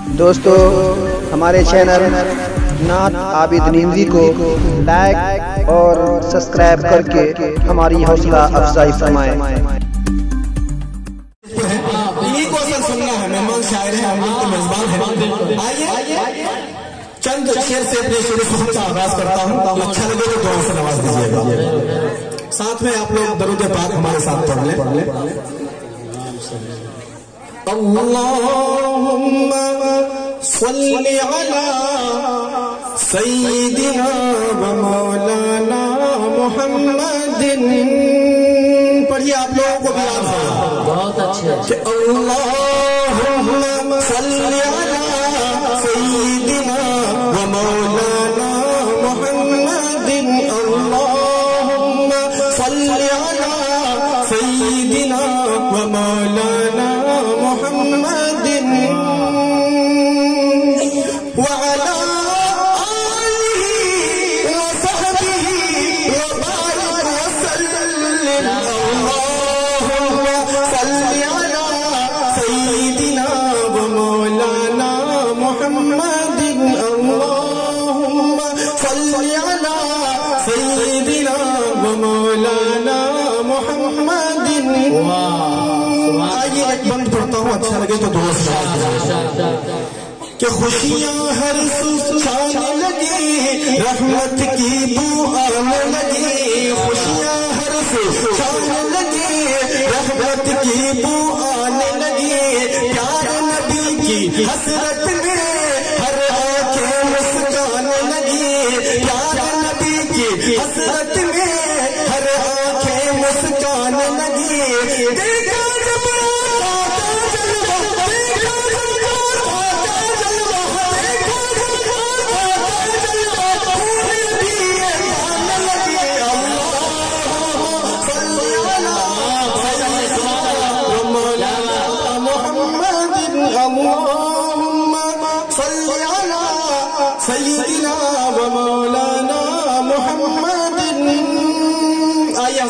دوستو ہمارے چینل نعت عابد نیمزی کو لائک اور سبسکرائب کر کے ہماری حوصلہ افزائی فرمائیں۔ انہی کو اصل سننا ہے، مہمان شاعر ہیں، ہم کے میزبان ہیں۔ آئیے چند شعر سے اپنے شعر خود کا آغاز کرتا ہوں، اچھا لگے تو دعا سے نواز دیجیے گا۔ ساتھ میں آپ لوگ درود پاک ہمارے ساتھ پڑھ لیں۔ اللہم صلی علی سیدنا و مولانا محمد۔ پڑھیے آپ لوگوں کو بھی یاد ہوگا بہت اچھے کہ اللہم صلی علی سیدنا و مولانا محمد۔ اللہم صلی علی سیدنا و مولانا محمد وعلى آله وصحبه وبارك وسلم۔ اللهم صل على سيدنا ومولانا محمد۔ اللهم صل على سيدنا ومولانا محمد۔ آئیے ایک بند پڑھتا ہوں، اچھا لگے تو دعا سے کہ خوشیاں ہر سو چھانے لگی، رحمت کی بو آنے لگی۔ خوشیاں ہر سو چھانے لگی، رحمت کی بو آنے لگی۔ پیارے نبی کی حسرت میں ہر آنکھیں مسکانے لگی۔ پیارے نبی کی حسرت میں ہر آنکھیں مسکانے لگی۔ دیکھا جب سیدنا و مولانا محمد۔ آئیے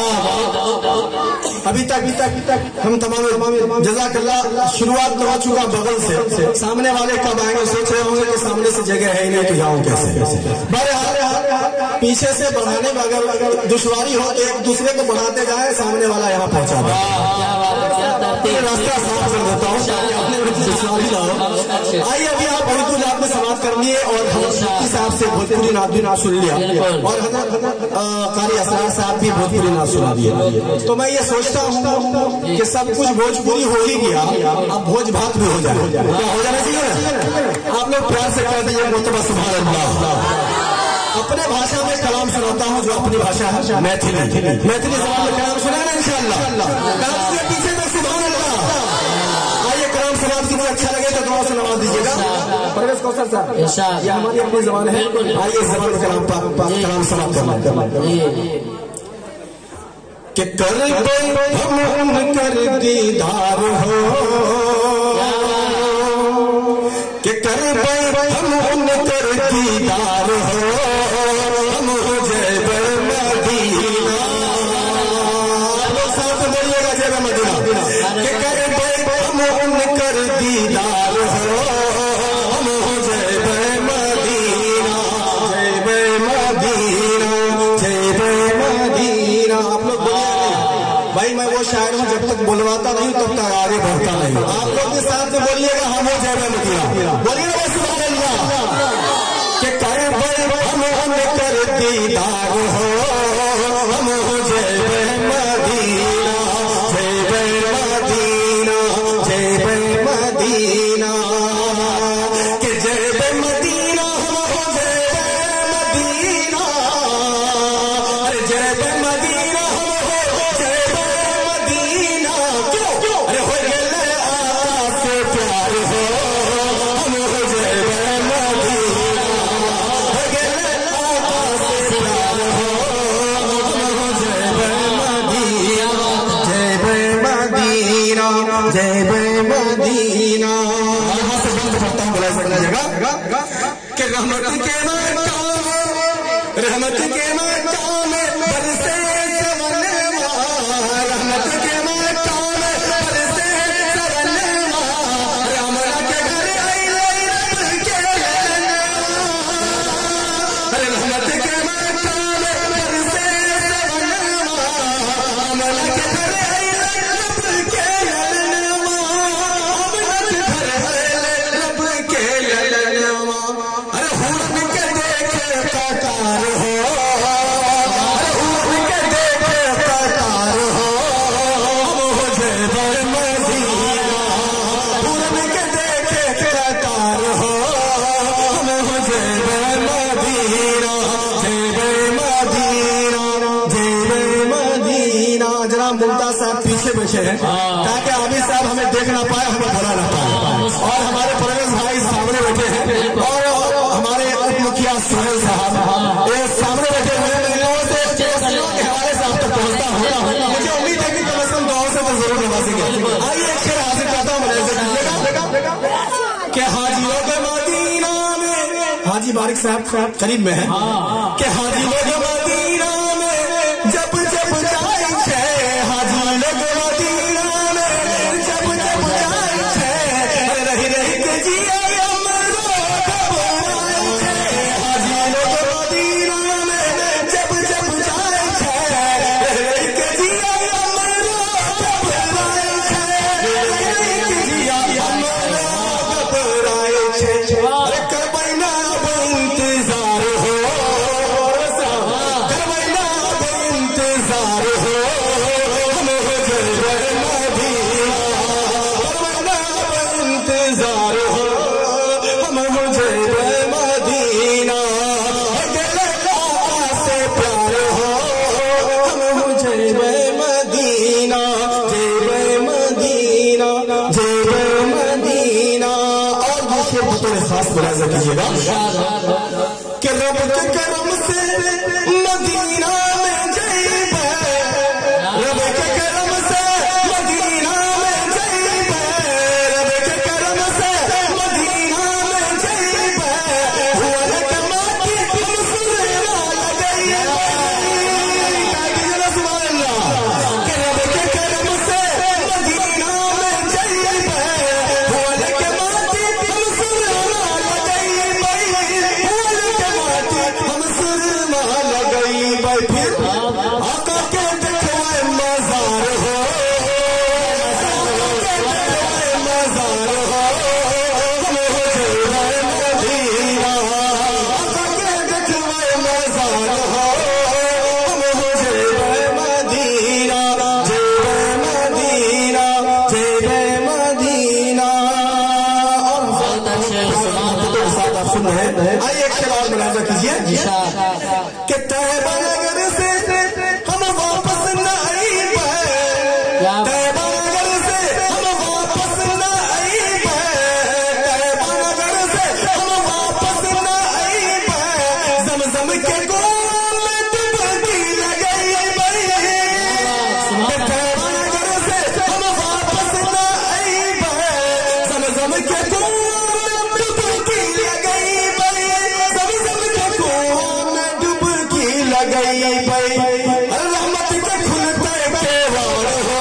ابھی تک ہم تمام جزاک اللہ شروعات تو ہو چکا بغل سے، سامنے والے کب آئیں گے سوچ رہے ہوں گے کہ سامنے سے جگہ ہے ہی نہیں تو جاؤں کیسے۔ بہرحال پیچھے سے بڑھانے میں اگر دشواری ہو تو ایک دوسرے کو بڑھاتے جائیں، سامنے والا یہاں پہنچا دیں۔ راستہ صاف کر دیتا ہوں تاکہ اپنے دشواری نہ ہو۔ آئیے ابھی آپ اردو نعت میں سماعت کرنی ہے اور حضرت مفتی صاحب سے بھوجپوری نعت بھی نہ سن لیا اور حضرت قاری اسرار صاحب بھی بھوجپوری نعت سنا دیے۔ تو میں یہ سوچتا ہوں کہ سب کچھ بھوجپوری ہو ہی گیا، اب بھوج بھات بھی ہو جائے۔ کیا ہو جانا چاہیے؟ آپ لوگ پیار سے کہہ دیجیے مرتبہ سبحان اللہ۔ اپنے بھاشا میں کلام سناتا ہوں جو اپنی بھاشا ہے میتھلی زبان میں کلام سنا ہے انشاءاللہ۔ کلام کے پیچھے میں سبحان اللہ۔ آئیے کلام سماعت کی اچھا لگے تو دعا سے نواز دیجیے گا۔ پرویز کوثر صاحب یہ ہماری اپنی زبان ہے، آئیے اس زبان میں کلام سماعت کرنا کہ کر دے ہم ان کر دیدار ہو، کہ کر دے ہم ان کر دیدار ہو، ہم ہو جیب مدینہ۔ لوگ ساتھ بولیے گا جیب مدینہ کہ کر دے ہم ان کر دیدار ہو، ہم ہو جیب مدینہ، جیب مدینہ، جیب مدینہ۔ آپ لوگ بھائی میں وہ شاعر ہوں جب تک بلواتا نہیں تب تک آگے بڑھتا نہیں۔ آپ لوگ کے ساتھ میں بولیے گا ہم ہو جیب مدینہ، بولیے گا سبحان اللہ کہ کر بڑے ہم ان کر دیدار ہو، ہم ہو جیب مدینہ، جیب مدینہ، جیب مدینہ کہ جیب مدینہ ہم ہو جیب مدینہ، ارے جیب مدینہ ہم ہو جیب مدینہ۔ کیوں؟ ارے ہو گئے آقا سے پیار ہو، ہم ہو جیب مدینہ، ہو گئے آقا سے پیار ہو، ہم ہو جیب مدینہ، جیب مدینہ، جیب مدینہ۔ یہاں سے بند پڑھتا ہوں بلا سکنا جگہ کہ رحمت کے مقام، رحمت کے مقام برسے سونما، رحمت کے مقام برسے سونما، رحمت کے گھر آئیے बैठे हैं ताकि आबिद साहब हमें देख ना पाए, हमें बुला ना पाए। और हमारे परवेज भाई सामने बैठे हैं और हमारे उप मुखिया सुहेल साहब ये सामने बैठे हुए हैं। हमारे साहब तक पहुंचता होगा, मुझे उम्मीद है कि कम से कम दुआओं से तो जरूर नवाजेंगे। आइए एक शेर हाजिर करता हूँ कि हाजियों के मदीना में, हाजी बारिक साहब करीब में है कि हाजियों के मदीना में जब जब जाए छे, हाजियों के मदीना में जब जब जाए छे, रही रही के जिया अमरो घबराए छे। हाजियों के मदीना में जब जब जाए छे, रही रही के जिया अमरो घबराए छे, रही रही के जिया अमरो घबराए छे। अरे करबैना अब इंतजार हो, करबैना अब इंतजार हो, हम हो जइबै मदीना। करबैना अब इंतजार हो, हम हो जइबै मदीना। दिल आका से प्यार हो, हम हो जइबै मदीना, जइबै मदीना, जइबै मदीना। और दूसरे बतौर खास मुलाजा कीजिएगा कि रब के करम से मदीना में जइबै, रब के करम से मदीना में जइबै, रब के करम से मदीना में जइबै। हुआ के माटी हम सुरमा लगइबै, सुभान अल्लाह। कि रब के करम से मदीना में जइबै, हुआ के माटी हम सुरमा लगइबै, हुआ के माटी हम सुरमा लगइबै। फिर आका के देखबै मजार हो, आका के देखबै मजार हो, हम हो जइबै मदीना। आका के देखबै मजार हो, हम हो जइबै मदीना, जइबै मदीना, जइबै मदीना। और बहुत अच्छे साथ आप सुन रहे हैं। आइए एक शेर और मुलाजा कीजिए कि तैबा नगर से हम वापस न आइबै, तैबा नगर से हम वापस न आइबै, तैबा नगर से हम वापस न आइबै। ज़मज़म के गोल में डुबकी लगइबै, तैबा नगर से हम वापस न आइबै। ज़मज़म के गोल में डुबकी लगइबै, ज़मज़म के गोल में डुबकी लगइबै। रहमत के खुलते केवाड़ हो,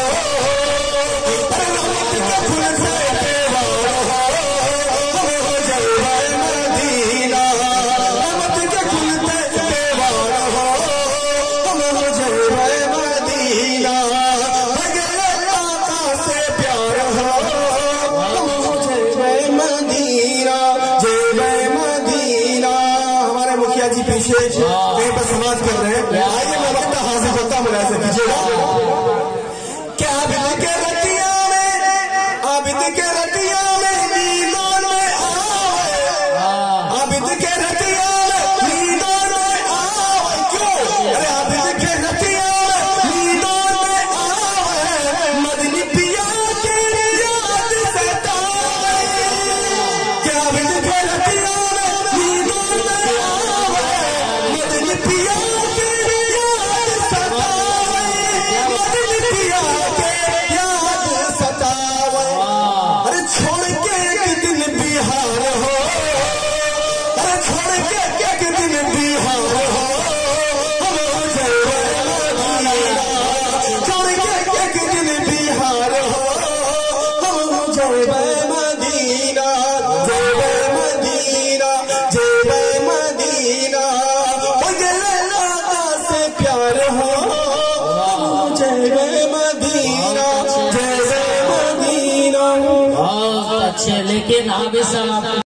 रहमत के खुलते केवाड़ हो, हम हो जइबै मदीना। रहमत के खुलते केवाड़ हो, हम हो जइबै मदीना। भगले आका से प्यार हो, हम हो जइबै मदीना, जइबै मदीना। हमारे मुखिया जी पीछे कहीं पर समाज कर रहे हैं। आइए मैं वक्त हाजिर होता मुलाजा कीजिएगा कि आबिद के रतिया में, आबिद के रतिया में नींदों में आवे, आबिद के रतिया में नींदों में आवे। क्यों? अरे आबिद के रतिया में नींदों में आवे, मदनी पिया की याद सतावे। कि आबिद के रतिया में नींदों में आवे, मदनी पिया की याद सतावे, मदनी पिया के याद सतावे। अरे छोड़ के एक दिन बिहार हो, अरे छोड़ के एक दिन बिहार हो, हम हो जइबै मदीना। छोड़ के एक दिन बिहार हो, हम हो जइबै मदीना, जइबै मदीना, जइबै मदीना। हो गेलै आका से प्यार हो, हम हो जइबै मदीना, जइबै मदीना। बहुत अच्छे। लेकिन आबिद साहब